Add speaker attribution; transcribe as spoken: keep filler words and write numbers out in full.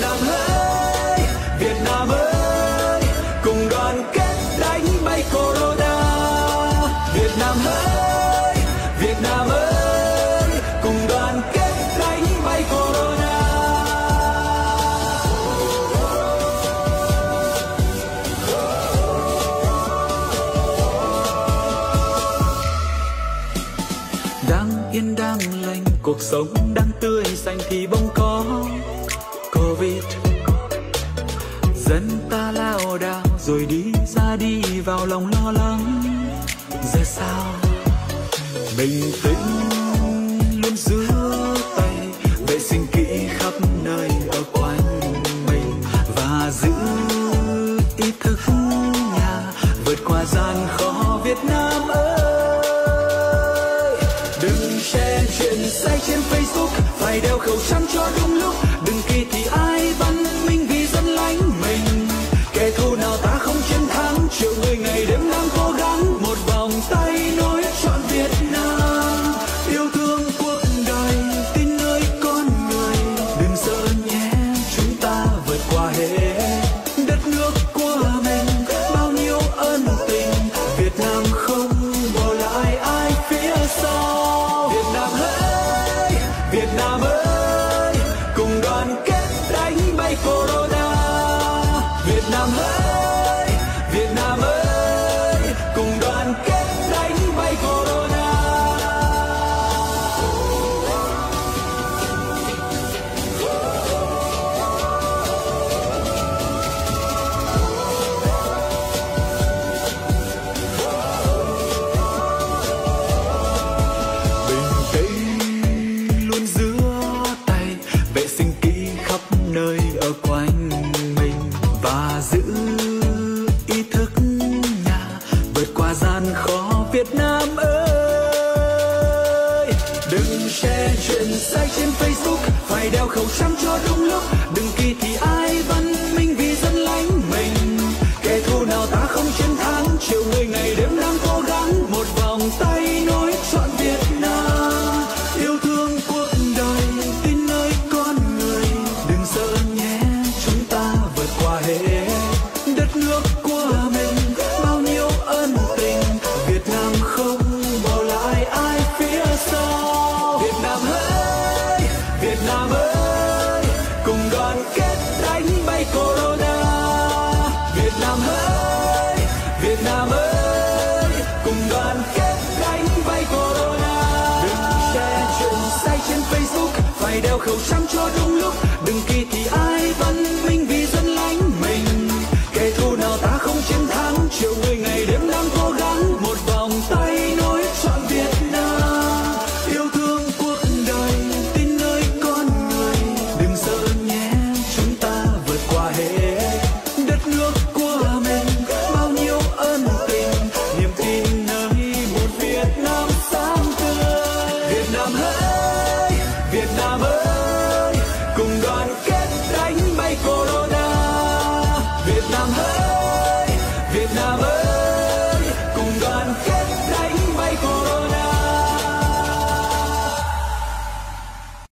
Speaker 1: Nam ơi, Việt Nam ơi, cùng đoàn kết đánh bay corona. Việt Nam ơi, Việt Nam ơi, cùng đoàn kết đánh bay corona. Đang yên đang lành, cuộc sống đang tươi xanh thì bỗng có Covid. Dân ta lao đao rồi đi ra đi vào lòng lo lắng. Giờ sao bình tĩnh luôn giữ tay, vệ sinh kỹ khắp nơi ở quanh mình và giữ ý thức nhà vượt qua gian khó. Việt Nam ơi, đừng share chuyện sai trên Facebook, phải đeo khẩu trang cho đúng lúc. Đừng kỳ thị ai văn minh vì dân lánh mình. Kẻ thù nào ta không chiến thắng, triệu người ngày đêm đang cố gắng. Một vòng tay nối trọn Việt Nam, yêu thương cuộc đời, tin nơi con người. Đừng sợ nhé, chúng ta vượt qua hết. Đất nước của mình bao nhiêu ân tình, Việt Nam không bỏ lại ai phía sau. Việt Nam ơi, Việt Nam ơi, cùng đoàn kết đánh bay corona. Việt Nam ơi, Việt Nam ơi, cùng đoàn kết đánh bay corona. Bình tĩnh luôn giữ tay, vệ sinh kỹ khắp nơi ở quanh mình và giữ ý thức nhà vượt qua gian khó. Việt Nam ơi, đừng share chuyện sai trên Facebook, phải đeo khẩu trang cho đúng lúc. Đừng kỳ thị ai văn minh vì dân lánh mình. Kẻ thù nào ta không chiến thắng, triệu người ngày đêm đang cố gắng. Một vòng tay nối trọn Việt Nam, yêu thương cuộc đời, tin nơi con người. Đừng sợ nhé, chúng ta vượt qua hết. Đất nước của mình bao nhiêu ân tình, Việt Nam không bỏ lại ai phía sau. Việt Nam ơi, Việt Nam ơi, cùng đoàn kết đánh bay corona. Việt Nam ơi, Việt Nam ơi, cùng đoàn kết đánh bay corona. Đừng share chuyện sai trên Facebook, phải đeo khẩu trang cho đúng lúc. Đừng kỳ thị ai văn minh vì dân lánh mình. Kẻ thù nào ta không chiến thắng, triệu người ngày đêm đang cố gắng. Một vòng tay nối trọn Việt Nam, yêu thương cuộc đời, tin nơi con người. Đừng sợ nhé, chúng ta vượt qua hết. Đất nước của mình bao nhiêu ân tình, niềm tin nơi một Việt Nam sáng tươi. Việt Nam ơi, Việt Nam ơi, cùng đoàn kết đánh bay corona. Việt Nam ơi,